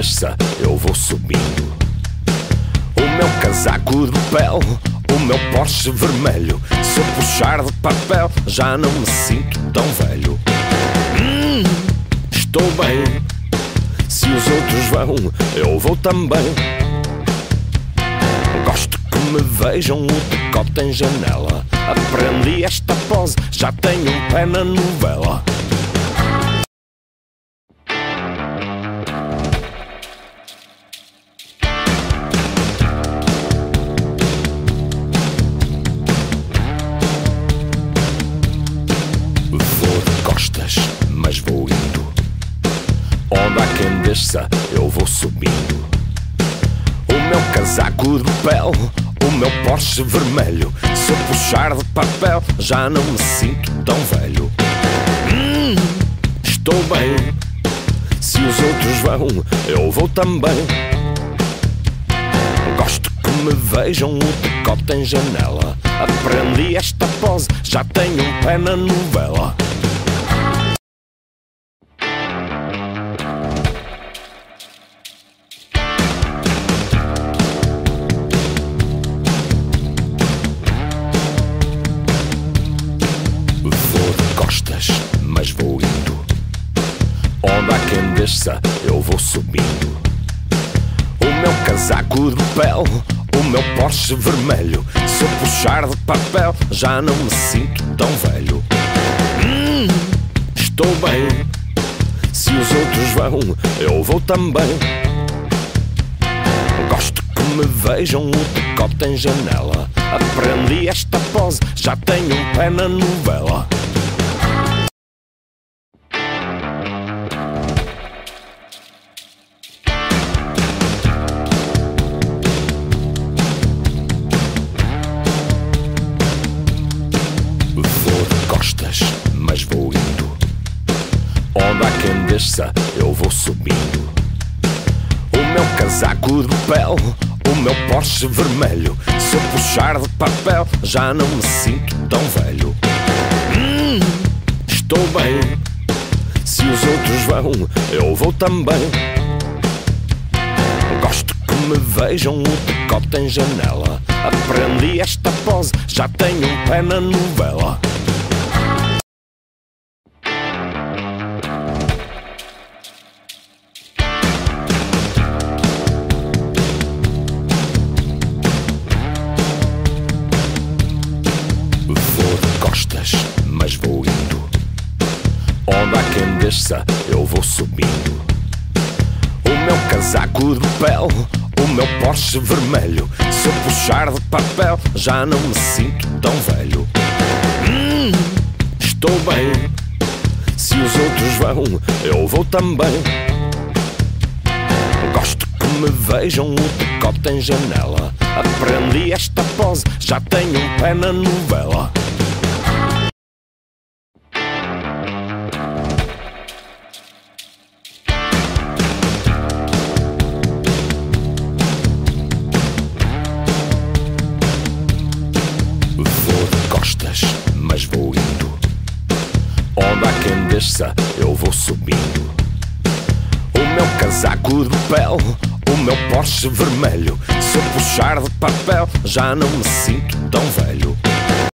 desça, eu vou subindo. O meu casaco de pele, o meu Porsche vermelho. Se eu puxar de papel, já não me sinto tão velho. Estou bem. Se os outros vão, eu vou também. Gosto que me vejam o decote em janela. Aprendi esta pose, já tenho um pé na novela. Vou de costas, mas vou indo. Onde há quem desça, eu vou subindo. O meu casaco de pele, o meu Porsche vermelho. Se eu puxar de papel, já não me sinto tão velho. Estou bem. Se os outros vão, eu vou também. Gosto que me vejam o decote em janela. Aprendi esta pose, já tenho um pé na novela. Mas vou indo. Onde há quem desça, eu vou subindo. O meu casaco de pele, o meu Porsche vermelho. Se eu puxar de papel, já não me sinto tão velho. Estou bem. Se os outros vão, eu vou também. Gosto que me vejam o decote em janela. Aprendi esta pose, já tenho um pé na novela. Mas vou indo. Onde há quem desça, eu vou subindo. O meu casaco de pele, o meu Porsche vermelho. Se eu puxar de papel, já não me sinto tão velho. Estou bem. Se os outros vão, eu vou também. Gosto que me vejam o decote em janela. Aprendi esta pose, já tenho um pé na novela. Mas vou indo. Onde há quem desça, eu vou subindo. O meu casaco de pele, o meu Porsche vermelho. Se eu puxar de papel, já não me sinto tão velho. Estou bem. Se os outros vão, eu vou também. Gosto que me vejam o decote em janela. Aprendi esta pose, já tenho um pé na novela. Mas vou indo. Onde há quem desça, eu vou subindo. O meu casaco de pele, o meu Porsche vermelho. Se eu puxar de papel, já não me sinto tão velho.